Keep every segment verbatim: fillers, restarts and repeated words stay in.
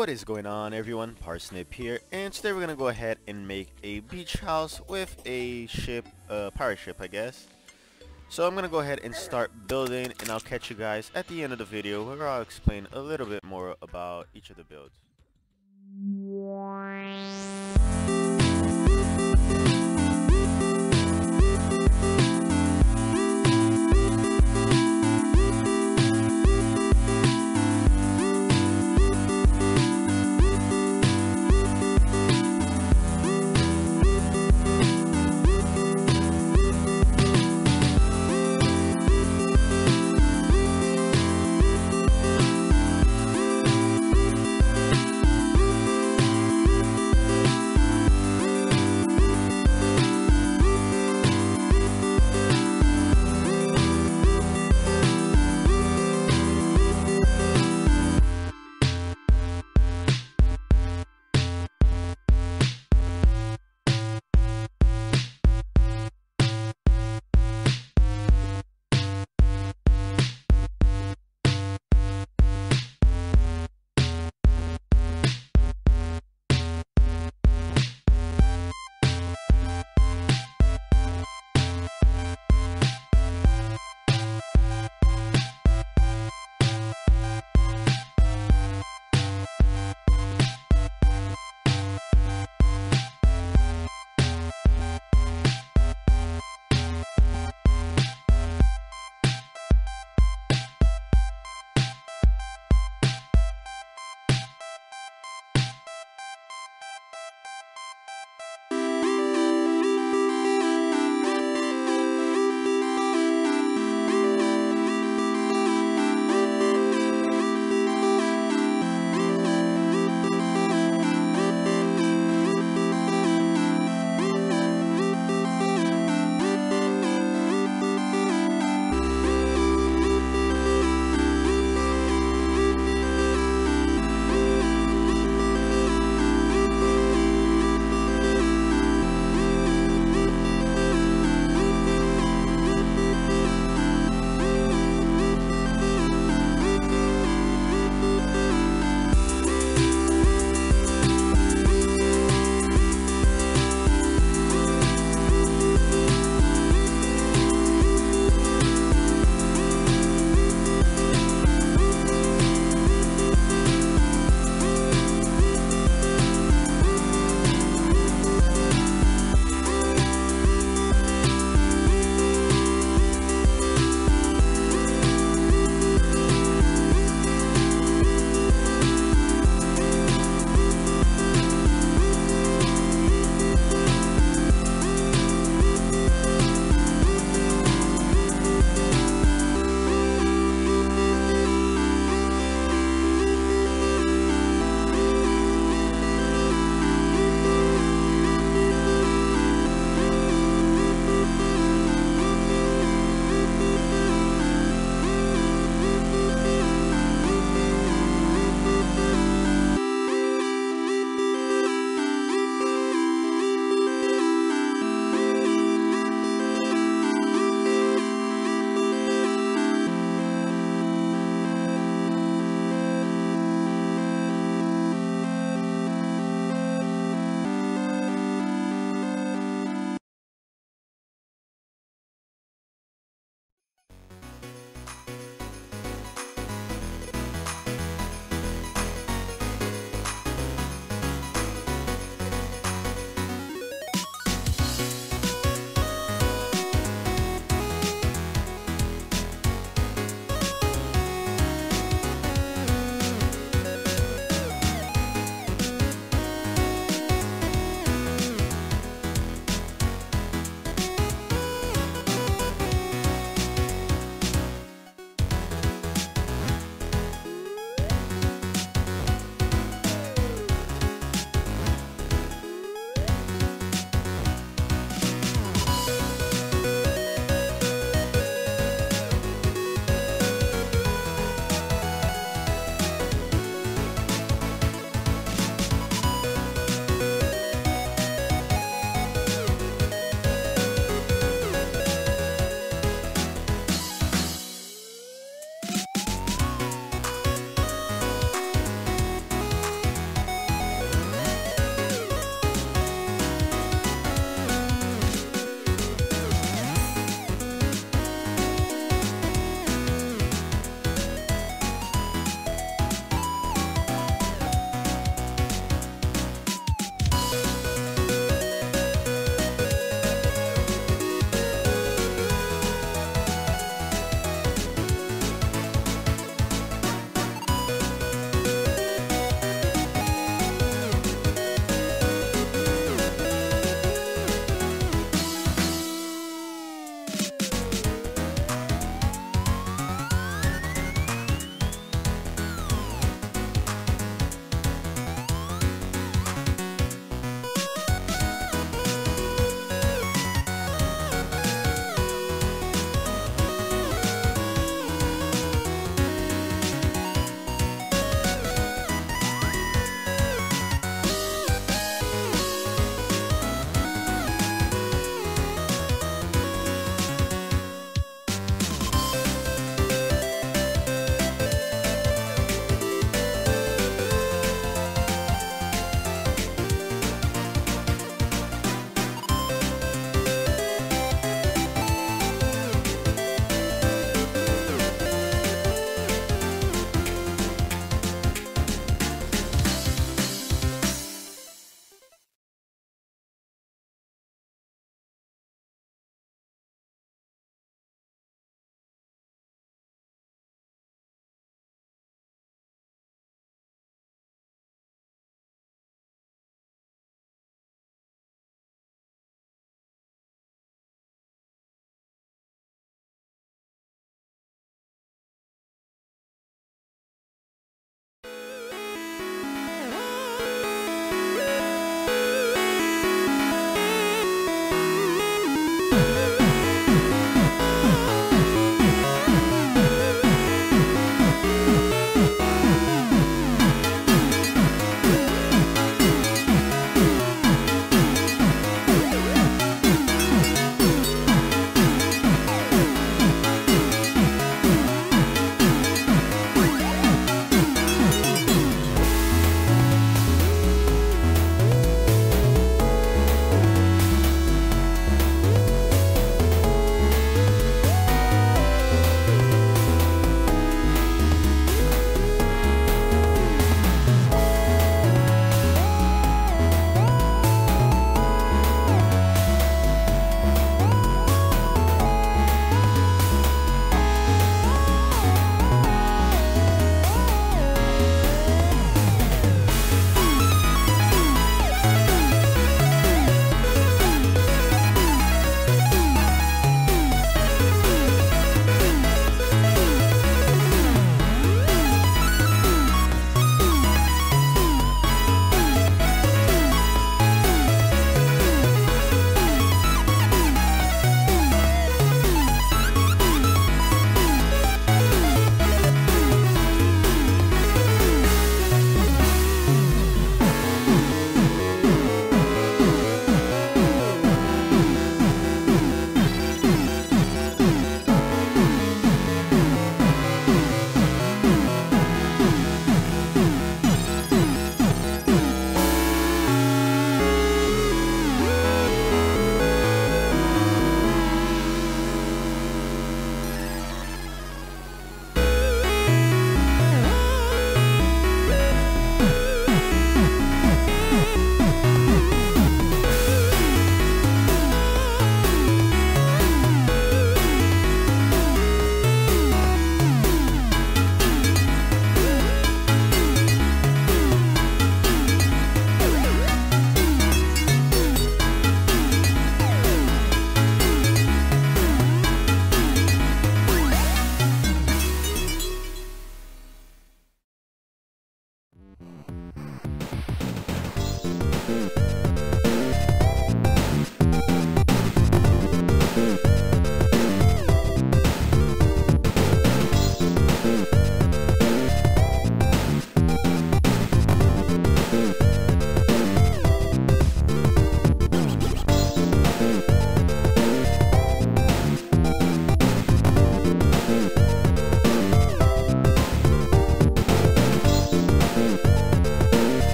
What is going on, everyone? Parsnip here, and today we're gonna go ahead and make a beach house with a ship, a uh, pirate ship, I guess. So I'm gonna go ahead and start building, and I'll catch you guys at the end of the video where I'll explain a little bit more about each of the builds.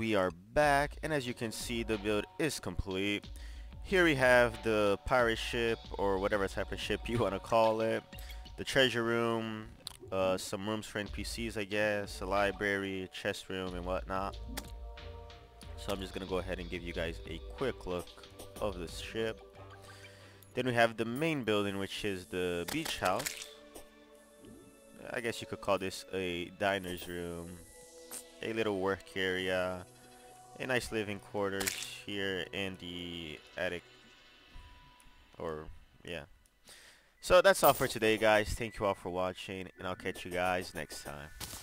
we are back, and as you can see, the build is complete. Here we have the pirate ship, or whatever type of ship you want to call it, the treasure room, uh, some rooms for N P Cs I guess, a library, a chest room and whatnot. So I'm just gonna go ahead and give you guys a quick look of this ship. Then we have the main building, which is the beach house. I guess you could call this a diner's room, a little work area, a nice living quarters here in the attic, or yeah. So that's all for today, guys. Thank you all for watching, and I'll catch you guys next time.